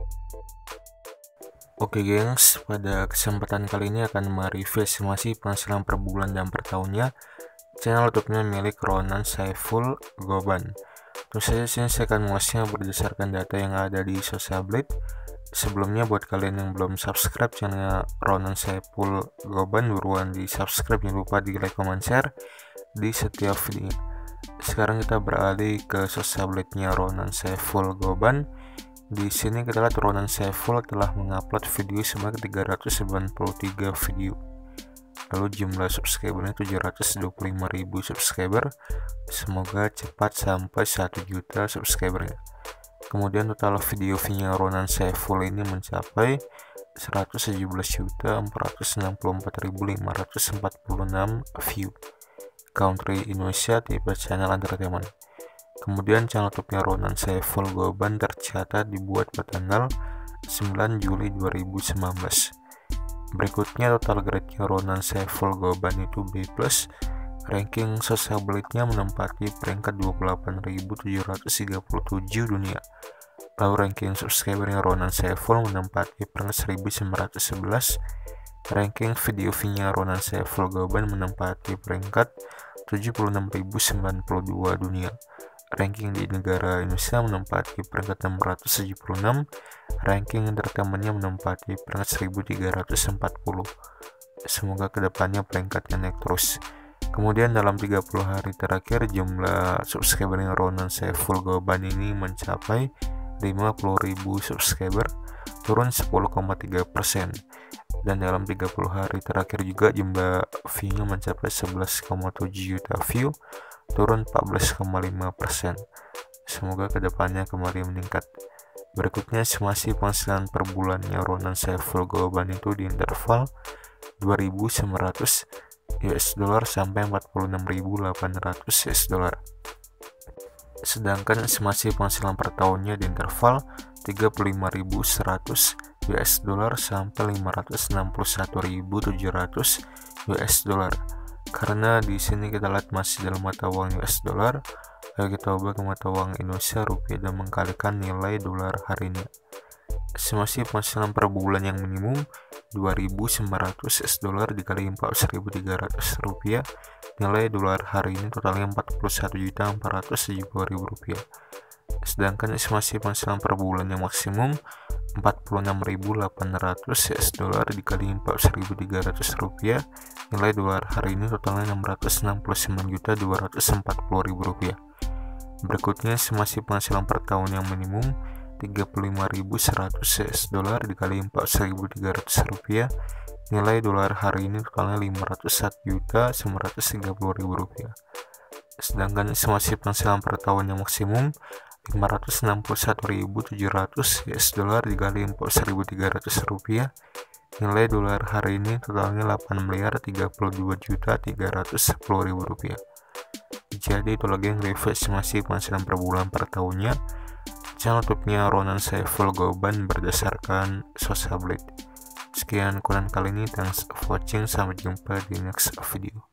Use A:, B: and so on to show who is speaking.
A: Oke gengs, pada kesempatan kali ini akan mereview estimasi penghasilan per bulan dan per tahunnya channel YouTube-nya milik Ronan Saiful Goban. Terus saja sini saya akan mengulasnya berdasarkan data yang ada di Socialblade. Sebelumnya buat kalian yang belum subscribe channel Ronan Saiful Goban, buruan di subscribe, jangan lupa di like, comment, share di setiap video. Sekarang kita beralih ke Socialblade-nya Ronan Saiful Goban. Di sini kita lihat Ronan Saiful telah mengupload video sebanyak 393 video. Lalu jumlah subscribernya 725.000 subscriber. Semoga cepat sampai 1 juta subscribernya. Kemudian total video-nya Ronan Saiful ini mencapai 117.464.546 view. Country Indonesia, tipe channel entertainment. Kemudian channel YouTube-nya Ronan Saiful Goban tercatat dibuat pada tanggal 9 Juli 2019. Berikutnya total grade-nya Ronan Saiful Goban itu B+. Ranking Socialblade-nya menempati peringkat 28.737 dunia. Lalu ranking subscriber-nya Ronan Saiful menempati peringkat 1911. Ranking video view-nya Ronan Saiful Goban menempati peringkat 76.092 dunia. Ranking di negara Indonesia menempati peringkat 676, ranking entertainment-nya menempati peringkat 1340. Semoga kedepannya peringkatnya naik terus. Kemudian dalam 30 hari terakhir jumlah subscribernya Ronan Saiful Goban ini mencapai 50.000 subscriber, turun 10,3%. Dan dalam 30 hari terakhir juga jumlah view-nya mencapai 11,7 juta view, turun 14,5%. Semoga kedepannya kembali meningkat. Berikutnya estimasi penghasilan per bulannya Ronan Saiful Goban itu di interval 2.900 US dollar sampai 46.800 US dollar. Sedangkan estimasi penghasilan per tahunnya di interval 35.100 US dollar sampai 561.700 US dollar. Karena di sini kita lihat masih dalam mata uang US dollar, lalu kita ubah ke mata uang Indonesia rupiah dan mengkalikan nilai dolar hari ini. Estimasi penghasilan per bulan yang minimum 2.900 US dollar dikali 41.300 rupiah, nilai dolar hari ini totalnya 41.470.000 rupiah. Sedangkan estimasi penghasilan per bulan yang maksimum 46.800 US dollar dikali 41.300 rupiah, nilai dolar hari ini totalnya 669.240.000 rupiah. Berikutnya estimasi penghasilan per tahun yang minimum 35.100 US dollar dikali 41.300 rupiah, nilai dolar hari ini totalnya 501.930.000 rupiah. Sedangkan estimasi penghasilan per tahun yang maksimum 561.700 US dollar dikali 41.300 rupiah, nilai dolar hari ini totalnya 8.032.310.000 rupiah. Jadi itu lagi yang review estimasi penghasilan per bulan per tahunnya channel YouTube-nya Ronan Saiful Goban berdasarkan Socialblade. Sekian konten kali ini, thanks for watching, sampai jumpa di next video.